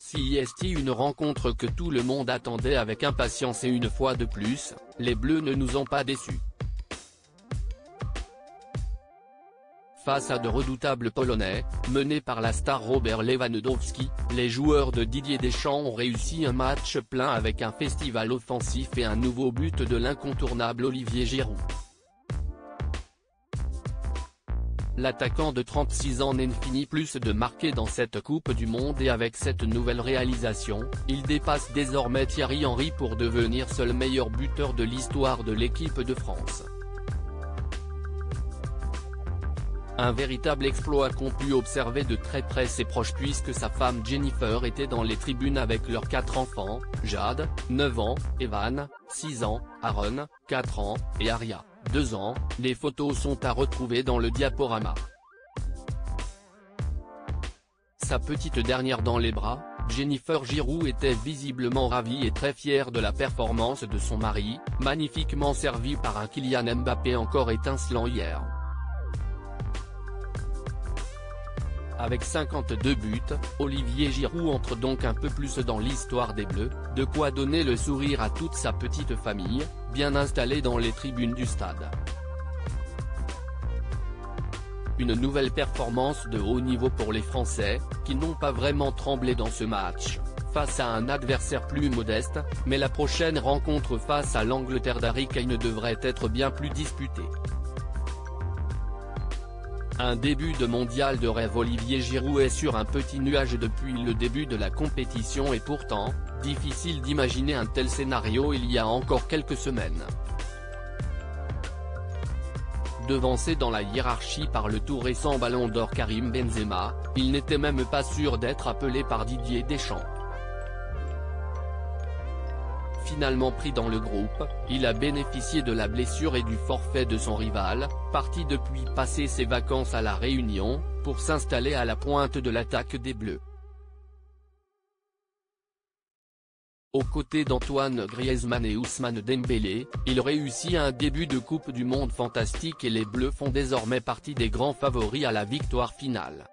C'est une rencontre que tout le monde attendait avec impatience et une fois de plus, les Bleus ne nous ont pas déçus. Face à de redoutables Polonais, menés par la star Robert Lewandowski, les joueurs de Didier Deschamps ont réussi un match plein avec un festival offensif et un nouveau but de l'incontournable Olivier Giroud. L'attaquant de 36 ans n'en finit plus de marquer dans cette Coupe du Monde et avec cette nouvelle réalisation, il dépasse désormais Thierry Henry pour devenir seul meilleur buteur de l'histoire de l'équipe de France. Un véritable exploit qu'ont pu observer de très près ses proches puisque sa femme Jennifer était dans les tribunes avec leurs 4 enfants, Jade, 9 ans, Evan, 6 ans, Aaron, 4 ans, et Aria, 2 ans, les photos sont à retrouver dans le diaporama. Sa petite dernière dans les bras, Jennifer Giroud était visiblement ravie et très fière de la performance de son mari, magnifiquement servi par un Kylian Mbappé encore étincelant hier. Avec 52 buts, Olivier Giroud entre donc un peu plus dans l'histoire des Bleus, de quoi donner le sourire à toute sa petite famille, bien installée dans les tribunes du stade. Une nouvelle performance de haut niveau pour les Français, qui n'ont pas vraiment tremblé dans ce match, face à un adversaire plus modeste, mais la prochaine rencontre face à l'Angleterre d'Harry Kane devrait être bien plus disputée. Un début de mondial de rêve. Olivier Giroud est sur un petit nuage depuis le début de la compétition et pourtant, difficile d'imaginer un tel scénario il y a encore quelques semaines. Devancé dans la hiérarchie par le tout récent Ballon d'Or Karim Benzema, il n'était même pas sûr d'être appelé par Didier Deschamps. Finalement pris dans le groupe, il a bénéficié de la blessure et du forfait de son rival, parti depuis passer ses vacances à La Réunion, pour s'installer à la pointe de l'attaque des Bleus. Aux côtés d'Antoine Griezmann et Ousmane Dembélé, il réussit un début de Coupe du Monde fantastique et les Bleus font désormais partie des grands favoris à la victoire finale.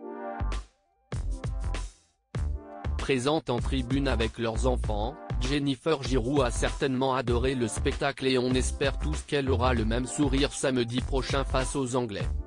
Présente en tribune avec leurs enfants, Jennifer Giroud a certainement adoré le spectacle et on espère tous qu'elle aura le même sourire samedi prochain face aux Anglais.